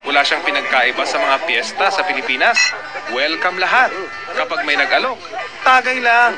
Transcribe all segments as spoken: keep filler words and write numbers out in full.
Wala siyang pinagkaiba sa mga piyesta sa Pilipinas. Welcome lahat. Kapag may nag-alok, tagay lang.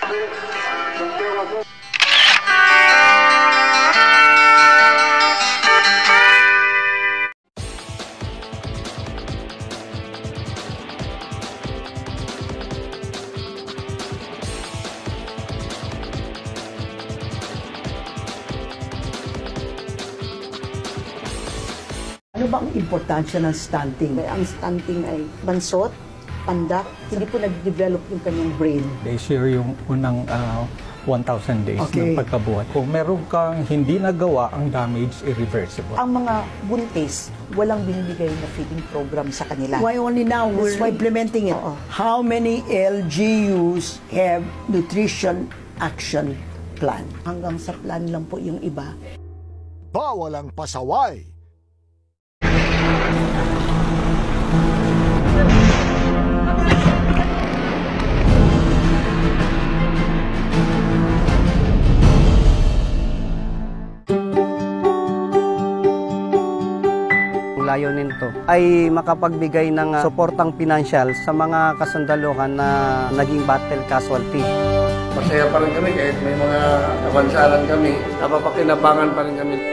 Ano ba ang importansya ng stunting? Ang stunting ay bansot, pandak, hindi po nag-develop yung kanyang brain. They share yung unang uh, one thousand days okay. ng pagkabuhat. Kung meron kang hindi nagawa, ang damage irreversible. Ang mga buntis, walang binibigay na feeding program sa kanila. Why only now we're why, implementing it? Oo. How many L G Us have nutrition action plan? Hanggang sa plan lang po yung iba. Bawal ang pasaway. Layunin nito ay makapagbigay ng uh, suportang pinansyal sa mga kasundaluhan na naging battle casualty. Masaya pa rin kami kahit may mga abansalan kami, napapakinabangan pa rin kami.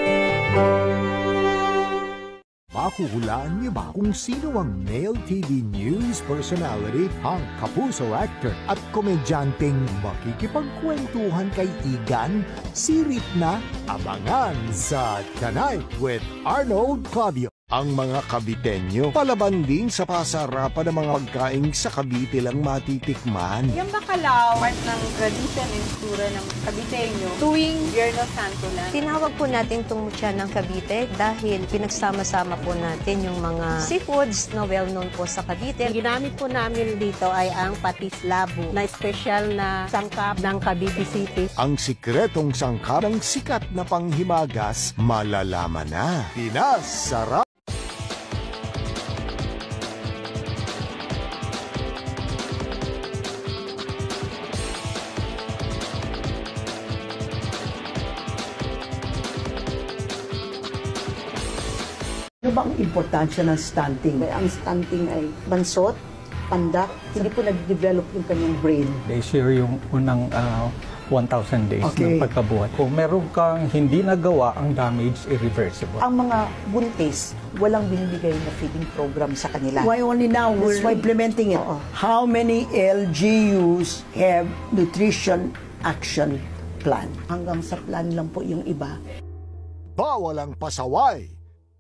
Makuhulaan niyo ba kung sino ang male T V news personality, ang kapuso actor at komedyanteng makikipagkwentuhan kay Igan? Sirit na abangan sa Tonight with Arnold Claudio. Ang mga Caviteño, palaban din sa pasarapan ng mga pagkain sa Cavite lang matitikman. Yung bacalao, part ng tradisyon and kultura ng Caviteño, tuwing Biyernes Santo na. Tinawag po natin itong mutya ng Cavite dahil pinagsama-sama po natin yung mga seafoods na well-known po sa Cavite. Ang ginamit po namin dito ay ang patis labo na special na sangkap ng Cavite City. Ang sikretong sangkap ng sikat na panghimagas, malalaman na. Pinas, sarap! Ano ba ang importansya ng stunting? Ang stunting ay bansot, pandak, hindi po nag-develop yung kanyang brain. They share yung unang uh, one thousand days okay. ng pagkabuhat. Kung meron kang hindi nagawa, ang damage irreversible. Ang mga buntis, walang binibigay na feeding program sa kanila. Why only now we're why, implementing it? Oo. How many L G Us have nutrition action plan? Hanggang sa plan lang po yung iba. Bawal ang pasaway.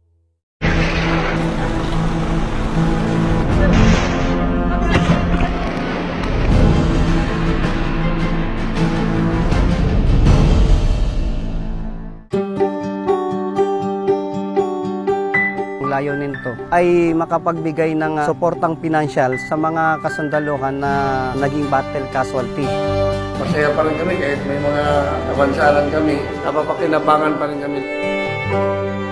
Layunin nito ay makapagbigay ng uh, suportang pinansyal sa mga kasundaluhan na naging battle casualty. Masaya pa rin kami kahit may mga abansalan kami, napapakinabangan pa rin kami.